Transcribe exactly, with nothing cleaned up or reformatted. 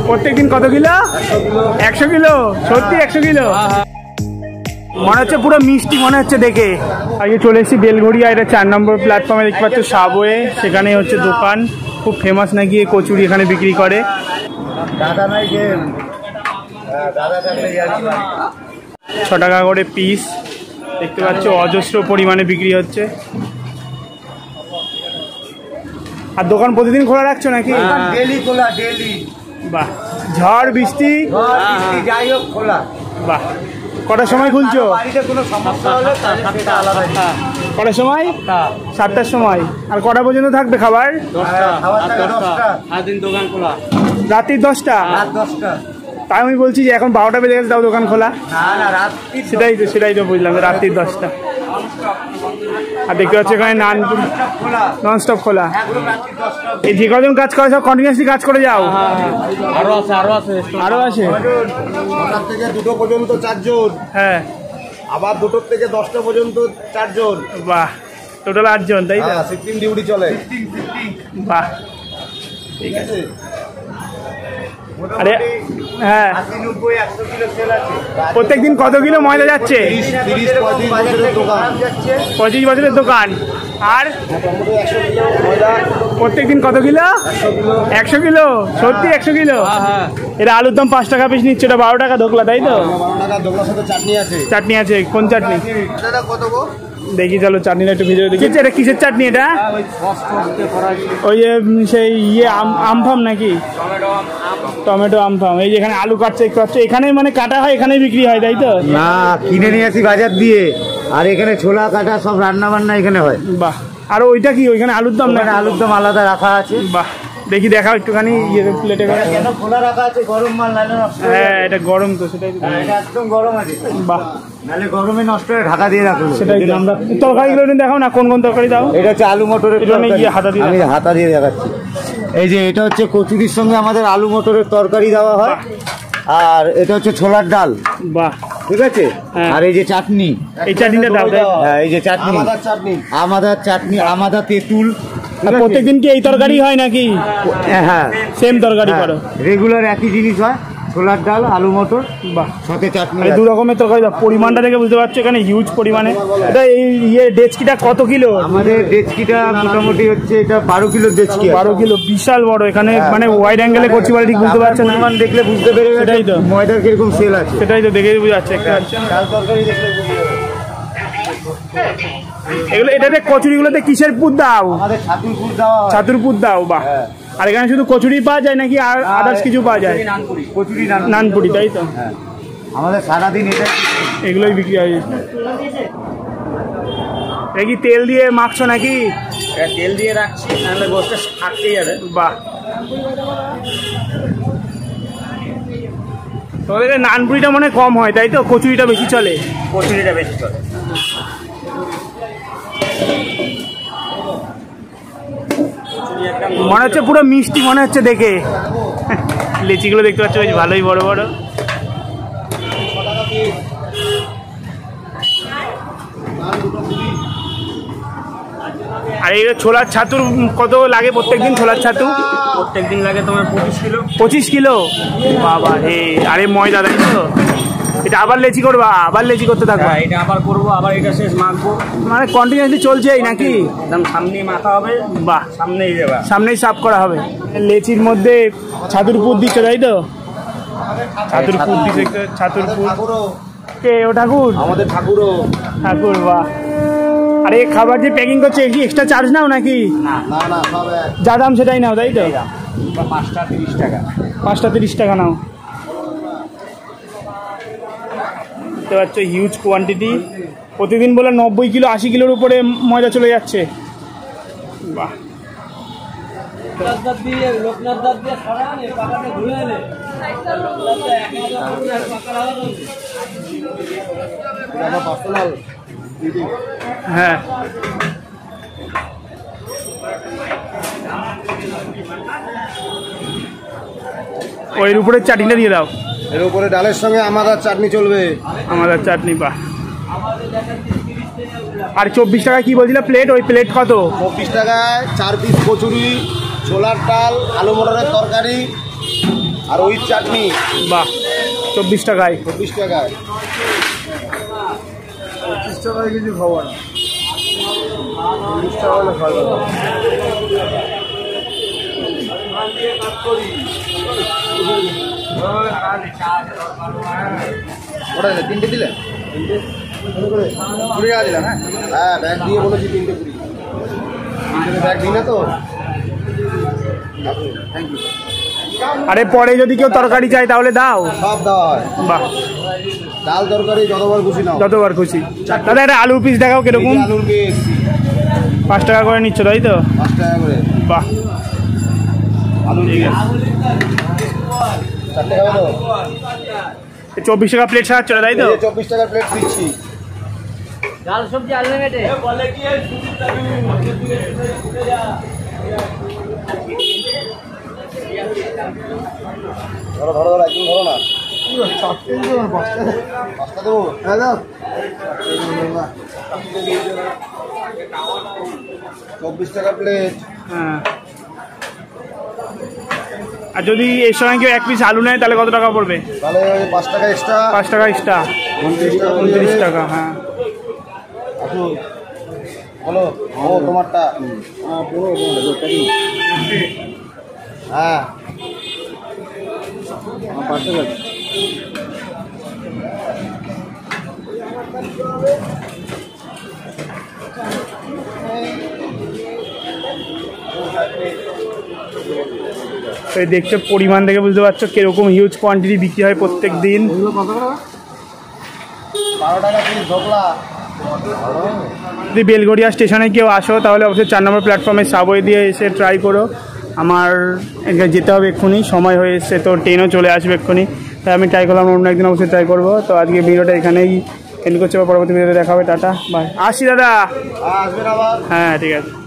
প্রত্যেকদিন কত কিলো? একশো কিলো। সত্যি একশো কিলো? মনে হচ্ছে পুরো মিষ্টি মনে হচ্ছে দেখে। আগে চলে এসেছি বেলঘড়িয়া, এটা চার নম্বর প্ল্যাটফর্মে দেখতে পাচ্ছ সাবওয়ে, সেখানে হচ্ছে দোকান খুব ফেমাস নাকি কচুরি এখানে বিক্রি করে। ছ টাকা করে পিস দেখতে পাচ্ছ, অজস্র পরিমাণে বিক্রি হচ্ছে। আর দোকান প্রতিদিন খোলা রাখছো নাকি? ডেলি খোলা, ডেলি। বাহ, ঝড় বৃষ্টি যাই হোক খোলা। বাহ, কটার সময় খুলছো? কোনো সমস্যা হলে কটার সময়? সাতটার সময়। আর কটা পর্যন্ত থাকবে খাবার? দোকান খোলা রাত্রির দশটা? রাত দশটা। তাই আমি বলছি যে এখন বারোটা বেজে গেছে তাও দোকান খোলা। সেটাই তো সেটাই তো বুঝলাম, রাত্রির দশটা। আর দেখতে পাচ্ছি এখানে নানপুরি নন স্টপ খোলা। এই যে কজন কাজ করে সব কন্টিনিউয়াসলি কাজ করে যাও? আরো আছে, আরো আছে, আরো আছে। নটার থেকে দুটো পর্যন্ত চারজন। হ্যাঁ, আবার দুটোর থেকে দশটা পর্যন্ত চারজন। বাহ, টোটাল আটজন, তাই তো? সিক্সটিন ডিউটি চলে। বাহ, ঠিক আছে। আরে হ্যাঁ, প্রত্যেক দিন কত কিলো ময়দা যাচ্ছে? পঁচিশ বছরের দোকান। আর প্রত্যেক দিন কত কিলো? একশো কিলো। সত্যি একশো কিলো? এটা আলুর দাম পাঁচ টাকা পিস নিচ্ছে, এটা বারো টাকা ধোকলা, তাই তো? চাটনি আছে? কোন চাটনি? দেখি চলো চাটনিটা একটু ভিডিও দেখি। এটা কিসের চাটনি এটা? ওই সেই ইয়ে আমফাম নাকি? টমেটো আমফাম। এই যেখানে আলু কাটছে দেখতে পাচ্ছ, এখানে মানে কাটা হয়, এখানেই বিক্রি হয়, তাই তো? না, কিনে নিয়ে আসি বাজার দিয়ে। আর এখানে ছোলা কাটা সব রান্না বান্না এখানে হয়। বাহ, আর ওইটা কি? ওইখানে আলুর দম না? আলুর দম আলাদা রাখা আছে। বাহ, দেখি দেখাও একটুখানি ইয়ে প্লেটে করে। কেন খোলা রাখা আছে? গরম মাল নালে নষ্ট। হ্যাঁ, এটা গরম তো, সেটাই। এটা একদম গরম আছে। বাহ, নালে গরমে নষ্ট হয়ে ঢাকা দিয়ে রাখলো। সেটাই। আমরা তরকারিগুলো দেখাও না, কোন কোন তরকারি দাও? এটা হচ্ছে আলু মটরের তরকারি। হাতা দিয়ে আমি হাতা দিয়ে দেখাচ্ছি। এই যে এটা হচ্ছে কচুরির সঙ্গে আমাদের আলু মটরের তরকারি দেওয়া হয়। আর এটা হচ্ছে ছোলার ডাল। বাহ, ঠিক আছে। আর এই যে চাটনি, এই চাটনিটা দাও। হ্যাঁ, এই যে চাটনি, আমাদের চাটনি, আমাদের চাটনি, আমাদের তেঁতুল। প্রত্যেকদিন কি এই তরকারি হয় নাকি? হ্যাঁ, সেম তরকারি করো? রেগুলার একই জিনিস হয়, ছোলার ডাল, আলু মটর, বাহ, সাথে চাটনি। দু রকমের তরকারি। পরিমাণটা দেখে বুঝতে পারছো এখানে হিউজ পরিমাণে। এটা এই ইয়ে ডেচকিটা কত কিলো? আমাদের ডেচকিটা মোটামুটি হচ্ছে এটা বারো কিলো ডেচকি। বারো কিলো, বিশাল বড়। এখানে মানে ওয়াইড অ্যাঙ্গেলে করছি বলে ঠিক বুঝতে পারছেন না, দেখলে বুঝতে পেরে। সেটাই তো, ময়দার কিরকম সেল আছে সেটাই তো দেখে বুঝতে পারছে। ডাল তরকারি দেখলে এগুলো এটাতে কচুরিগুলোতে কিসের পুর দাও? আমাদের ছাতুর পুর দাও। ছাতুর পুর দাও, বাহ। আর এখানে শুধু কচুরি পাওয়া যায় নাকি আর আদার্স কিছু পাওয়া যায়? কচুরি নানপুরি, তাই তো? আমাদের সারাদিন এটা এগুলোই বিক্রি হয়। দেখি তেল দিয়ে মাখছো নাকি? তেল দিয়ে রাখছি, নাহলে গোশটা থাকতেই যাবে। বাহ, তোমাদের নানপুরিটা মনে কম হয়, তাই তো? কচুরিটা বেশি চলে? কচুরিটা বেশি চলে। মনে হচ্ছে পুরো মিষ্টি মনে হচ্ছে দেখে। লিচিগুলো দেখতে পাচ্ছ বেশ ভালোই বড় বড়। আর এই ছোলার ছাতুর কত লাগে প্রত্যেকদিন? ছোলার ছাতু প্রত্যেকদিন লাগে তোমার পঁচিশ কিলো। পঁচিশ কিলো? বাবা রে। আরে ময়দা, তাই তো? এটা আবার লেচি করবা? আবার লেচি করতে থাকবা? এটা আবার করবো, আবার এটা শেষ মাখবো। মানে কন্টিনিউয়াসলি চলছেই নাকি? একদম সামনেই মাখা হবে। বাহ, সামনেই দেবা, সামনেই সাফ করা হবে। লেচির মধ্যে ছাতুর পুর দিচ্ছে, তাই তো? ছাতুর পুর দিচ্ছে। ছাতুর পুর কে? ও ঠাকুর? আমাদের ঠাকুরও। ঠাকুর, বাহ। আরে খাবার যে প্যাকিং করছে কি এক্সট্রা চার্জ নাও নাকি? যা দাম সেটাই নাও, তাই তো? পাঁচটা তিরিশ টাকা। পাঁচটা তিরিশ টাকা নাও। দেখতে পাচ্ছ হিউজ কোয়ান্টিটি। প্রতিদিন বলে নব্বই কিলো আশি কিলোর উপরে ময়দা চলে যাচ্ছে। বাহ, হ্যাঁ। ওই উপরে চাটনিটা দিয়ে দাও। এর উপরে ডালের সঙ্গে আমাদের চাটনি চলবে। আমাদের চাটনি, বাহ। আর চব্বিশ টাকা কি বলছিল প্লেট? ওই প্লেট কত? চব্বিশ টাকায় চার পিস কচুরি, ছোলার ডাল, আলু মটরের তরকারি, আর ওই চাটনি। বাহ, চব্বিশ টাকায়। চব্বিশ টাকায় পঁচিশ টাকায় কিছু খাবার না, চল্লিশ টাকা হলে খাওয়া ওটা দিলে তিনটে দিলে কুড়ি টাকা দিলাম। হ্যাঁ হ্যাঁ ব্যাগ দিয়ে বলেছি তিনটে কুড়ি, তিনটে ব্যাগ দিলে তো। Thank you. আরে পরে যদি কেউ তরকারি চাই তাহলে দাও? সব দেওয়া হয়। বাহ, ডাল তরকারি যতবার খুশি নাও। যতবার খুশি। দাদা একটা আলু পিস দেখাও কিরকম? আলুর পিস পাঁচ টাকা করে নিচ্ছ তাই তো? পাঁচ টাকা করে। বাহ, আলু ঠিক আছে। চারটে খাবে তো? চব্বিশ টাকা প্লেট সাজাচ্ছ তাই তো? চব্বিশ টাকার প্লেট দিচ্ছি। ডাল সবজি আনলিমিটেড। ধরো ধরো ধরো একদম ধরো না। পাঁচটা দেবো? হ্যাঁ দাও। চব্বিশ টাকা প্লেট। হ্যাঁ, আর যদি এর সঙ্গে কেউ এক পিস আলু নেয় তাহলে কত টাকা পড়বে? তাহলে পাঁচ টাকা এক্সট্রা। পাঁচ টাকা এক্সট্রা, উনত্রিশ টাকা। হ্যাঁ আসুন বলো। ও তোমারটা। হ্যাঁ পাঁচশো টাকা। তো এই দেখছো পরিমাণ দেখে বুঝতে পারছো কিরকম হিউজ কোয়ান্টিটি বিক্রি হয় প্রত্যেক দিন। বারো টাকা পিস ঢোকলা। যদি বেলগড়িয়া স্টেশনে কেউ আসো তাহলে অবশ্যই চার নম্বর প্ল্যাটফর্মে সাবওয়ে দিয়ে এসে ট্রাই করো। আমার এখানে যেতে হবে এক্ষুনি, সময় হয়ে এসছে, তো ট্রেনও চলে আসবে এক্ষুনি, তাই আমি ট্রাই করলাম, অন্য একদিন অবশ্যই ট্রাই করবো। তো আজকে ভিডিওটা এখানেই এন্ড করছি, পরবর্তী ভিডিওতে দেখা হবে। Tata bye. আসি দাদা। আসবেন আবার। হ্যাঁ ঠিক আছে।